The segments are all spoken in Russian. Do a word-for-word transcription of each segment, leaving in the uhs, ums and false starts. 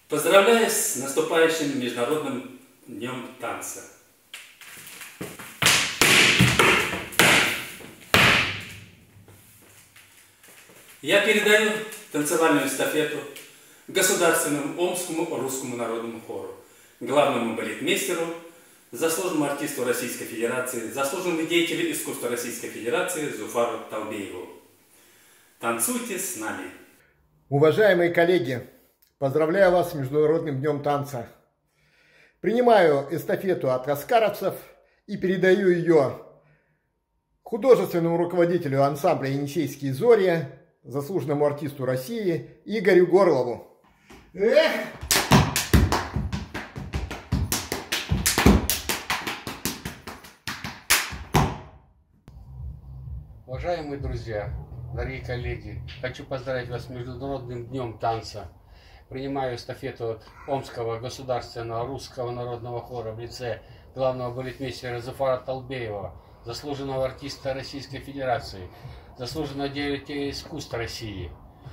Поздравляю с наступающим Международным днем танца. Я передаю танцевальную эстафету Государственному Омскому русскому народному хору, главному балетмейстеру, заслуженному артисту Российской Федерации, заслуженному деятелю искусства Российской Федерации Зуфару Талбееву. Танцуйте с нами! Уважаемые коллеги, поздравляю вас с Международным днем танца. Принимаю эстафету от раскаровцев и передаю ее художественному руководителю ансамбля «Енисейские зори», заслуженному артисту России Игорю Горлову. Эх! Уважаемые друзья, дорогие коллеги, хочу поздравить вас с Международным днем танца. Принимаю эстафету от Омского государственного русского народного хора в лице главного балетмейстера Зуфара Талбеева, заслуженного артиста Российской Федерации, заслуженного деятеля искусства России.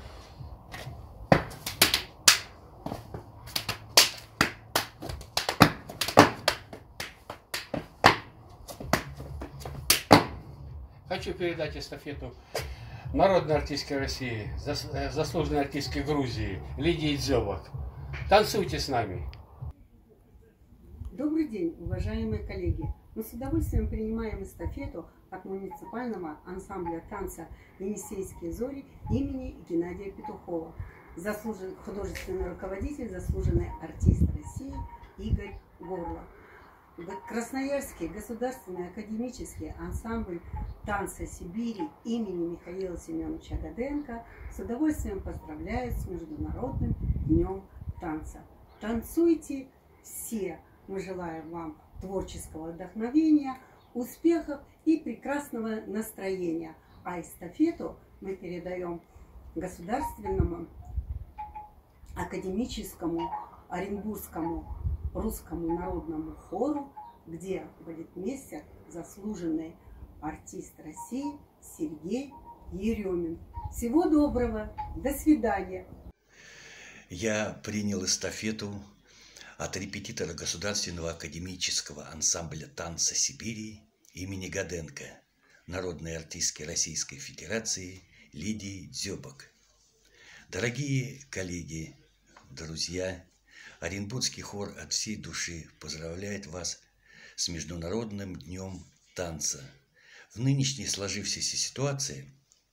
Хочу передать эстафету народной артистке России, заслуженной артистке Грузии Лидии Дзёбок. Танцуйте с нами! Добрый день, уважаемые коллеги! Мы с удовольствием принимаем эстафету от муниципального ансамбля танца «Енисейские зори» имени Геннадия Петухова. Заслуженный художественный руководитель, заслуженный артист России Игорь Горлов. Красноярский государственный академический ансамбль танца Сибири имени Михаила Семеновича Гаденко с удовольствием поздравляет с Международным днем танца. Танцуйте все! Мы желаем вам творческого вдохновения, успехов и прекрасного настроения. А эстафету мы передаем Государственному академическому Оренбургскому русскому народному хору, где балетмейстер, заслуженный артист России Сергей Еремин. Всего доброго, до свидания. Я принял эстафету от репетитора Государственного академического ансамбля танца Сибири имени Гаденко, народной артистки Российской Федерации Лидии Дзёбок. Дорогие коллеги, друзья, Оренбургский хор от всей души поздравляет вас с Международным днем танца. В нынешней сложившейся ситуации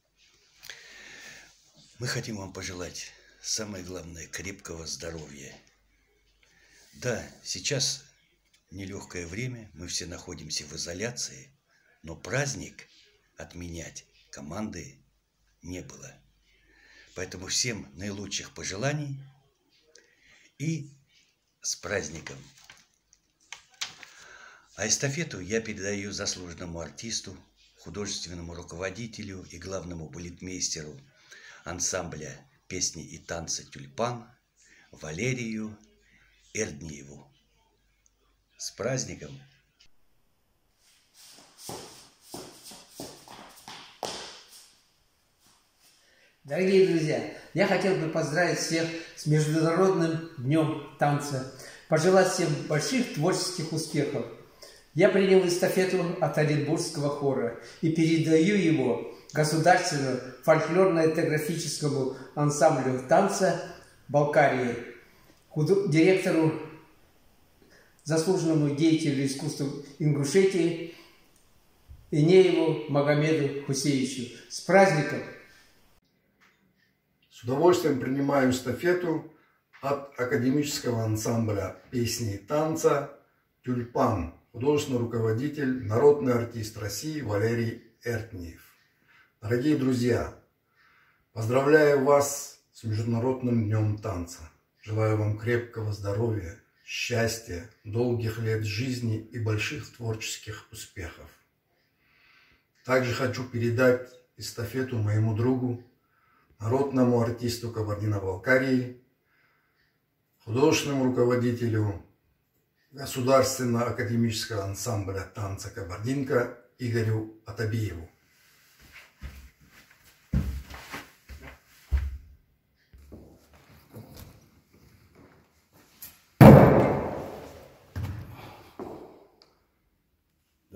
мы хотим вам пожелать, самое главное, крепкого здоровья. Да, сейчас нелегкое время, мы все находимся в изоляции, но праздник отменять команды не было. Поэтому всем наилучших пожеланий и с праздником! А эстафету я передаю заслуженному артисту, художественному руководителю и главному балетмейстеру ансамбля песни и танца «Тюльпан» Валерию Эрдниеву. С праздником! Дорогие друзья, я хотел бы поздравить всех с Международным днем танца, пожелать всем больших творческих успехов. Я принял эстафету от Оренбургского хора и передаю его Государственному фольклорно-этнографическому ансамблю танца Балкарии, директору, заслуженному деятелю искусства Ингушетии Инееву Магомеду Хусеевичу. С праздником! С удовольствием принимаю эстафету от академического ансамбля песни и танца «Тюльпан», художественный руководитель, народный артист России Валерий Эрдниев. Дорогие друзья, поздравляю вас с Международным днем танца. Желаю вам крепкого здоровья, счастья, долгих лет жизни и больших творческих успехов. Также хочу передать эстафету моему другу, народному артисту Кабардино-Балкарии, художественному руководителю Государственного академического ансамбля танца «Кабардинка» Игорю Атабиеву.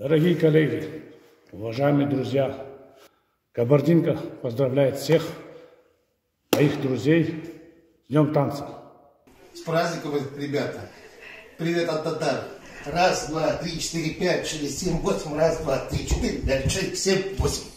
Дорогие коллеги, уважаемые друзья, Кабардинка поздравляет всех моих друзей с Днем танца. С праздником, ребята. Привет от татар. Раз, два, три, четыре, пять, шесть, семь, восемь. Раз, два, три, четыре, пять, шесть, семь, восемь.